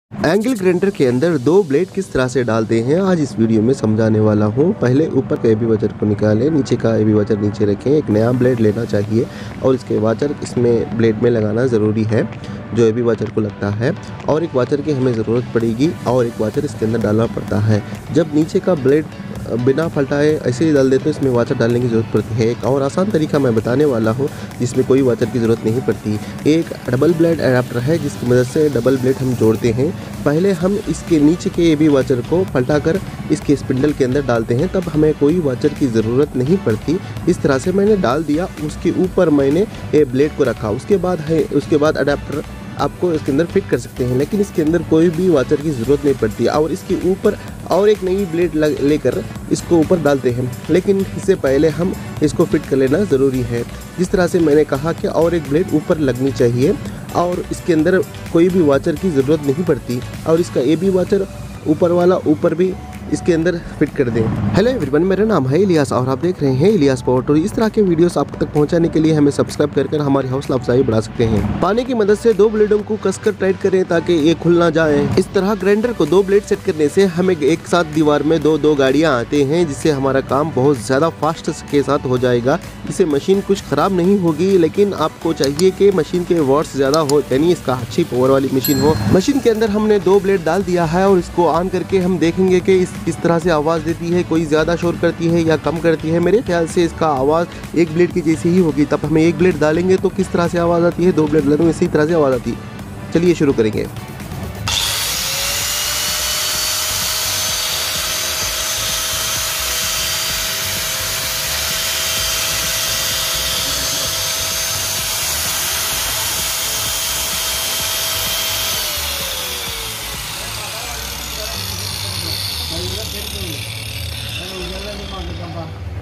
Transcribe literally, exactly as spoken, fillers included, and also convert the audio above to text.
Angle grinder के अंदर दो ब्लेड किस तरह से डालते हैं आज इस वीडियो में समझाने वाला हूं। पहले ऊपर का एबी वाचर को निकालें, नीचे का एबी वाचर नीचे रखें। एक नया ब्लेड लेना चाहिए और इसके वाचर इसमें ब्लेड में लगाना ज़रूरी है जो एबी वाचर को लगता है। और एक वाचर की हमें ज़रूरत पड़ेगी और एक वाचर इसके अंदर डालना पड़ता है। जब नीचे का ब्लेड बिना फटाए ऐसे ही डाल देते हैं, इसमें वाचर डालने की ज़रूरत पड़ती है। एक और आसान तरीका मैं बताने वाला हूँ जिसमें कोई वाचर की ज़रूरत नहीं पड़ती। एक डबल ब्लेड अडाप्टर है जिसकी मदद से डबल ब्लेड हम जोड़ते हैं। पहले हम इसके नीचे के एबी वाचर को पलटा कर इसके स्पिंडल के अंदर डालते हैं, तब हमें कोई वाचर की ज़रूरत नहीं पड़ती। इस तरह से मैंने डाल दिया, उसके ऊपर मैंने ए ब्लेड को रखा। उसके बाद है उसके बाद अडाप्टर आपको इसके अंदर फिट कर सकते हैं, लेकिन इसके अंदर कोई भी वाचर की ज़रूरत नहीं पड़ती। और इसके ऊपर और एक नई ब्लेड लेकर इसको ऊपर डालते हैं, लेकिन इससे पहले हम इसको फिट कर लेना ज़रूरी है। जिस तरह से मैंने कहा कि और एक ब्लेड ऊपर लगनी चाहिए और इसके अंदर कोई भी वाचर की ज़रूरत नहीं पड़ती। और इसका ए बी वाचर ऊपर वाला ऊपर भी इसके अंदर फिट कर दें। हेलो एवरीवन, मेरा नाम है इलियास और आप देख रहे हैं इलियास पावर। और इस तरह के वीडियोस आप तक पहुंचाने के लिए हमें सब्सक्राइब कर हमारी हौसला अफजाई बढ़ा सकते हैं। पानी की मदद से दो ब्लेडों को कसकर टाइट करें ताकि ये खुल ना जाए। इस तरह ग्राइंडर को दो ब्लेड सेट करने से हमें एक साथ दीवार में दो दो गाड़ियां आते हैं, जिससे हमारा काम बहुत ज़्यादा फास्ट के साथ हो जाएगा। इससे मशीन कुछ ख़राब नहीं होगी, लेकिन आपको चाहिए कि मशीन के वॉट्स ज़्यादा हो, यानी इसका अच्छी पावर वाली मशीन हो। मशीन के अंदर हमने दो ब्लेड डाल दिया है और इसको ऑन करके हम देखेंगे कि इस किस तरह से आवाज़ देती है, कोई ज़्यादा शोर करती है या कम करती है। मेरे ख्याल से इसका आवाज़ एक ब्लेड की जैसी ही होगी। तब हमें एक ब्लेड डालेंगे तो किस तरह से आवाज़ आती है, दो ब्लेड डालेंगे इसी तरह से आवाज़ आती है। चलिए शुरू करेंगे। Kalau udah gitu, kalau udah lima gambar.